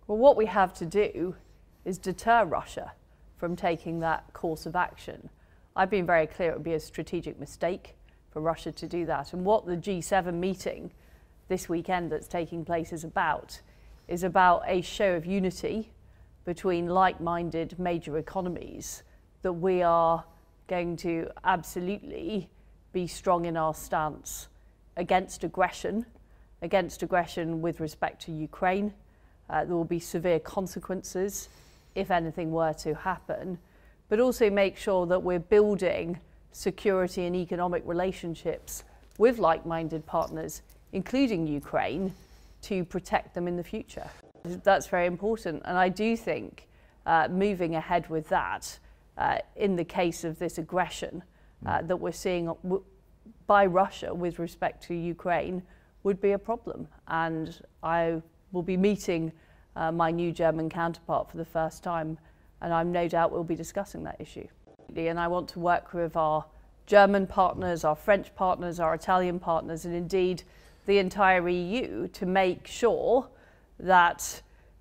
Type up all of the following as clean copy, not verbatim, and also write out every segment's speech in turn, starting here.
Well, what we have to do is deter Russia from taking that course of action. I've been very clear it would be a strategic mistake for Russia to do that. And what the G7 meeting this weekend that's taking place is about a show of unity between like-minded major economies, that we are going to absolutely be strong in our stance against aggression with respect to Ukraine. There will be severe consequences if anything were to happen, but also make sure that we're building security and economic relationships with like-minded partners, including Ukraine, to protect them in the future. That's very important, and I do think moving ahead with that in the case of this aggression that we're seeing by Russia with respect to Ukraine would be a problem. And I will be meeting my new German counterpart for the first time, and I'm no doubt we'll be discussing that issue. And I want to work with our German partners, our French partners, our Italian partners, and indeed the entire EU to make sure that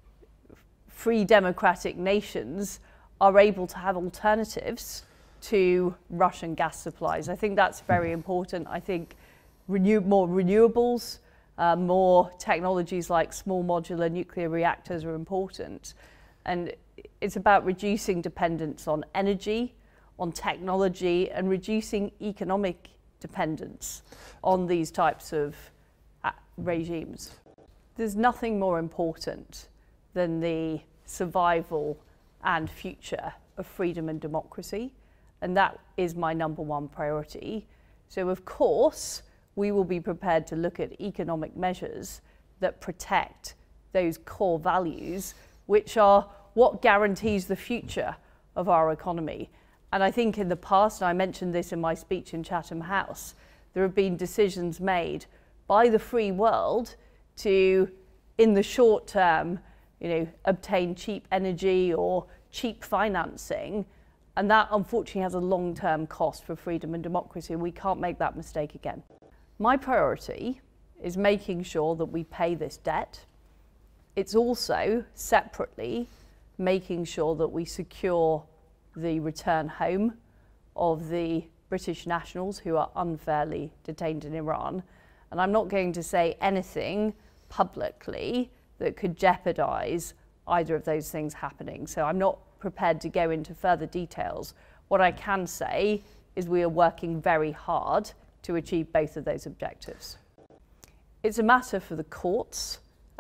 free democratic nations are able to have alternatives to Russian gas supplies. I think that's very important. I think more renewables, more technologies like small modular nuclear reactors are important. And it's about reducing dependence on energy, on technology, and reducing economic dependence on these types of regimes. There's nothing more important than the survival and future of freedom and democracy, and that is my #1 priority. So of course, we will be prepared to look at economic measures that protect those core values, which are what guarantees the future of our economy. And I think in the past, and I mentioned this in my speech in Chatham House, there have been decisions made by the free world to, in the short term, obtain cheap energy or cheap financing, and that unfortunately has a long-term cost for freedom and democracy, and we can't make that mistake again. My priority is making sure that we pay this debt. It's also, separately, making sure that we secure the return home of the British nationals who are unfairly detained in Iran. And I'm not going to say anything publicly that could jeopardize either of those things happening. So I'm not prepared to go into further details. What I can say is we are working very hard to achieve both of those objectives. It's a matter for the courts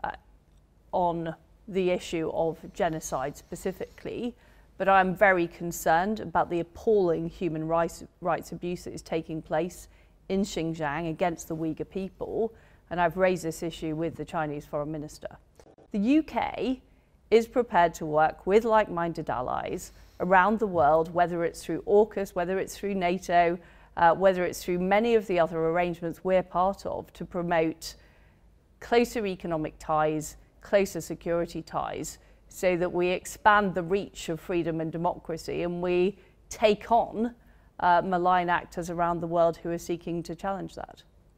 on the issue of genocide specifically, but I'm very concerned about the appalling human rights abuse that is taking place in Xinjiang against the Uyghur people, and I've raised this issue with the Chinese Foreign Minister. The UK is prepared to work with like-minded allies around the world, whether it's through AUKUS, whether it's through NATO, whether it's through many of the other arrangements we're part of, to promote closer economic ties, closer security ties, so that we expand the reach of freedom and democracy and we take on malign actors around the world who are seeking to challenge that.